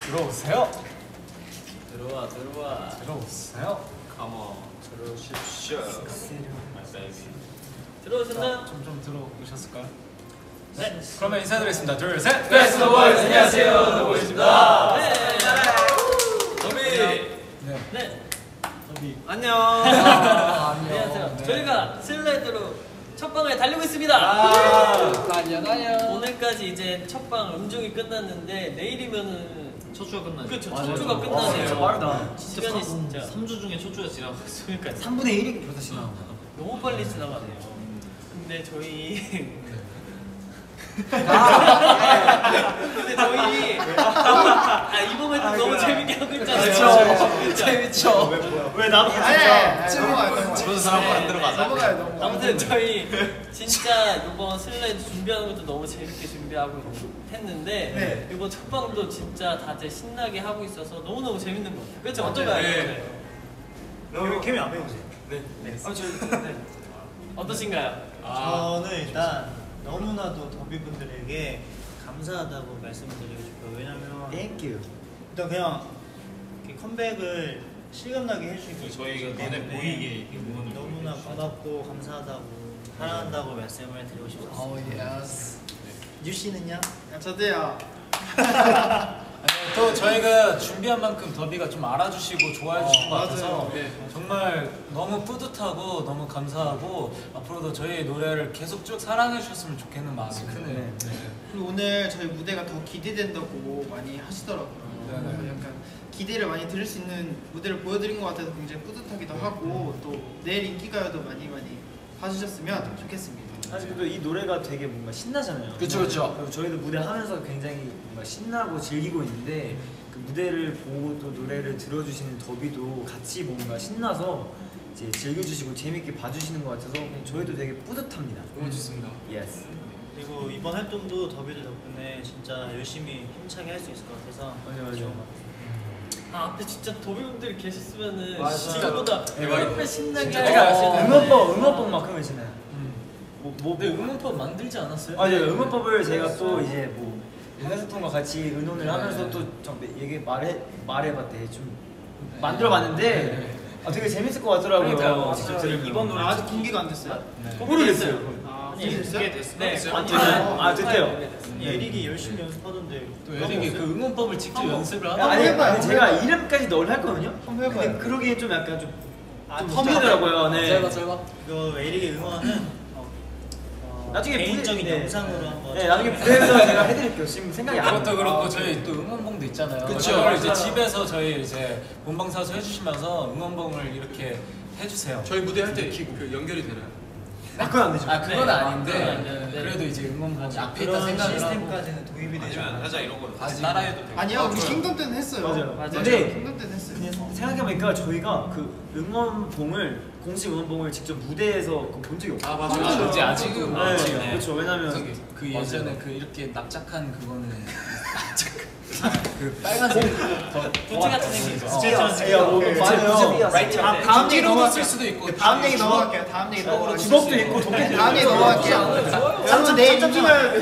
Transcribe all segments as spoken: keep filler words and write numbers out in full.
들어오세요. 들어와 들어와 들어오세요. Come on 들어오십시오. My baby 들어오셨나요? 좀 좀 들어오셨을까요? 네 그러면 인사드리겠습니다. 둘, 셋. 베스트 오브 보이즈 안녕하세요 더보이즈입니다. 네 더비 네. 네 더비 안녕. 아, 안녕하세요. 네. 저희가 슬라이드로 첫 방을 달리고 있습니다. 아, 달려 달려. 오늘까지 이제 첫 방 음중이 끝났는데 내일이면은 첫 주가 끝나죠. 그렇죠. 맞아요. 첫 주가 와, 끝나네요. 진짜 빠르다. 시간이 진짜 삼 주 중에 첫 주가 지나갔어요. 그러니까 삼분의 일이 벌써 지나간 거야. 너무 빨리 지나가네요. 근데 저희 아, 근데 저희 아 이번 활동 너무 재밌게 하고 있잖아요. 그렇죠. 재밌죠. 왜 나도 아니, 넘어가요. 저도 사람 안 들어가자. 넘어가요. 넘어가요. 아무튼 저희 진짜 이번 슬라이드 준비하는 것도 너무 재밌게 준비하고 했는데 네. 이번 첫 방도 진짜 다들 신나게 하고 있어서 너무너무 재밌는 것 같아요. 그렇죠? 어떤가요? 네. 너 케미 안 배우지? 네. 네. 아, 저, 네. 어떠신가요? 저는 일단 너무나도 더비분들에게 감사하다고 말씀드리고 싶어요. 왜냐면 Thank you. 일단 그냥 이렇게 컴백을 실감나게 해주시기 저희가 눈에 때문에 보이게 응원을 너무나 해주셔서. 고맙고 감사하다고 사랑한다고 말씀을 드리고 싶었어요. 오 예스. 유 씨는요? 저도요. 아니, 또 저희가 준비한 만큼 더비가 좀 알아주시고 좋아해 주신 어, 것 같아서 맞아요. 네. 정말 너무 뿌듯하고 너무 감사하고 앞으로도 저희 노래를 계속 쭉 사랑해 주셨으면 좋겠는 마음이 크네요. 네. 그리고 오늘 저희 무대가 더 기대된다고 많이 하시더라고요. 네네. 그래서 약간 기대를 많이 들을 수 있는 무대를 보여드린 것 같아서 굉장히 뿌듯하기도 하고 또 내일 인기가요도 많이 많이 봐주셨으면 좋겠습니다. 사실 또 이 노래가 되게 뭔가 신나잖아요. 그쵸, 그쵸. 그리고 저희도 무대 하면서 굉장히 뭔가 신나고 즐기고 있는데 그 무대를 보고 또 노래를 들어주시는 더비도 같이 뭔가 신나서 이제 즐겨주시고 재밌게 봐주시는 것 같아서 저희도 되게 뿌듯합니다. 너무 좋습니다. 예스. 그리고 이번 활동도 더비들 덕분에 진짜 열심히 힘차게 할 수 있을 것 같아서 맞아, 맞아. 좋은 것 같아요. 아 앞에 진짜 더비분들이 계셨으면은 맞아요. 진짜보다 대박이다. 훨씬 신나게 진짜 할 제가 수 있는데. 응원법, 응원법만큼은 있잖아요. 뭐, 뭐, 네, 응원법 만들지 않았어요? 아, 네, 응원법을 제가 또 이제 뭐 회사통과 같이 의논을 네. 하면서 또 좀 얘기 말해 말해봤대 좀 만들어봤는데 네. 아, 되게 재밌을 것 같더라고요. 그러니까요. 직접 들으면. 이번 노래 아직 공개가 안 됐어요? 네. 모르겠어요. 아, 아니, 됐어요? 그게 됐어요? 네. 됐어요? 아니, 아, 아, 됐대요. 네. 예릭이 열심히 연습하던데 또 에릭이 그 응원법을 직접 한번. 연습을 아니, 하고 아니, 해봐요, 아니 제가 이름까지 넣으려 했거든요. 한번 해봐요. 근데 그러기엔 좀 약간 좀 아, 좀 텀이 텀이더라고요. 네. 짧아 짧아. 그 에릭의 응원은 어, 어, 나중에 개인적인 무대- 네. 영상으로 한번 네, 나중에 무대에서 제가 해드릴게요. 지금 생각이 안 나요. 그것도 그렇고 저희 또 응원봉도 있잖아요. 그쵸. 그걸 이제 맞아요. 집에서 저희 이제 본방사수 해주시면서 응원봉을 이렇게 해주세요. 저희 무대 할 때 그 연결이 되나요? 아, 그건 안 되죠. 아 그건 네. 아닌데 그건 안 되는데. 그래도 이제 응원봉 앞에 있다 그런 생각을 하고 시스템까지는 도입이 되지 않아요. 하자 이런 거 다시 따라해도 돼요. 아니요, 우리 킹덤 때는 했어요. 맞아요. 맞아요. 근데 킹덤 때는 했어요. 그냥 생각해보니까 저희가 그 응원봉을 공식 응원봉을 직접 무대에서 본 적이 없어요. 아 맞아. 아, 맞아. 이제 아직은 네, 없지. 그렇죠. 왜냐면 그, 그 맞아요. 예전에 그 이렇게 납작한 그거는 납작한 그 빨간색 더 부채 같은 생긴 거. 부채처럼 야, 뭐, 생긴 맞아요. 다- 다음 얘기 뒤로도 넘어갈게요. 쓸 수도 있고 다음 얘기 넘어갈게요. 다음 얘기 넘어갈게요. 주먹도 있고 도끼도 네, 다음 얘기 넘어갈게요. 여러분 내일 인기가요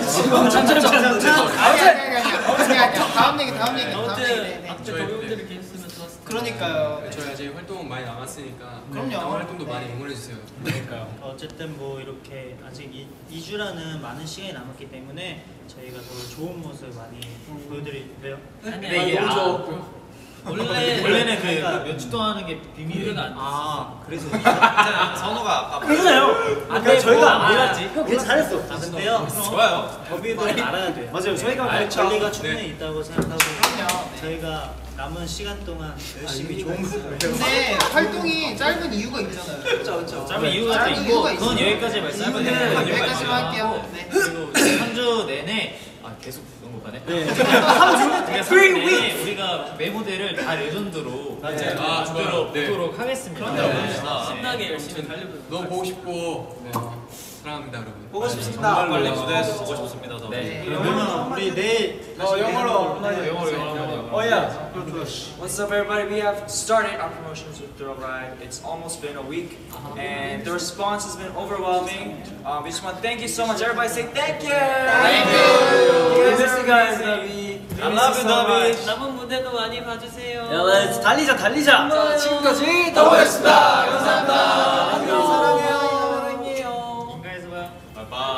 잠깐만 잠깐만. 아니 아니 아니 아니 아니 아니 다음 얘기 다음 얘기 다음 얘기. 아무튼 네, 앞에 저희 더비분들이 계셨으면 좋았을 텐데. 그러니까요. 저희 아직 활동은 많이 남았으니까 그럼요. 남은 활동도 네. 많이 응원해 주세요. 그러니까요. 어쨌든 뭐 이렇게 아직 이 주라는 많은 시간이 남았기 때문에 저희가 더 좋은 모습 많이 보여드릴래요? 네, 이게 아, 원래 원래는 그러니까 몇 주 동안 하는 게 비밀은 안 아 그래서 선호가 아까 그러잖아요. 아, 그러니까 저희가 뭐, 안 아, 몰랐지. 형 그냥 잘했어. 아 근데요 좋아요. 더비들은 알아야 돼요. 맞아요. 저희가 알죠. 권리가 충분히 네. 있다고 생각하고 그럼요. 저희가 남은 시간 동안 열심히 좋은 모습을 근데 활동이 짧은 이유가 있잖아요. 그렇죠 그렇죠. 짧은 이유가 짧은 있고 이유가 그건 있어요. 여기까지 말씀하면 이유는 돼요. 그건 여기까지만 여기까지만 할게요. 네. 그리고 한 주 내내 아 계속 언급하네. 네. 우리가 삼 주 내내 우리가 메모대를 다 레전드로 맞아요. 아, 좋아요. 네. 보도록 하겠습니다. 그럼요. 네. 신나게 열심히 달리고 너무 보고 싶고 네. 사랑합니다 여러분. 보고 싶습니다. 빨리 무대에서 보고 싶습니다. 더. 네. 그러면 우리 내일 어 영어로 한마디. 영어로 영어로. 어 야. What's up, everybody? We have started our promotions with Thrill Ride. It's almost been a week, and the response has been overwhelming. Uh, we just want to thank you so much. Everybody say thank you! Thank you! You guys, you guys, love you. I love you, love you. 남은 무대도 많이 봐주세요. 야, let's 달리자 달리자. 자, 지금까지 더보였습니다. 감사합니다. 안녕. 사랑해요. 사랑해요. 인가에서 봐요. 바이바이.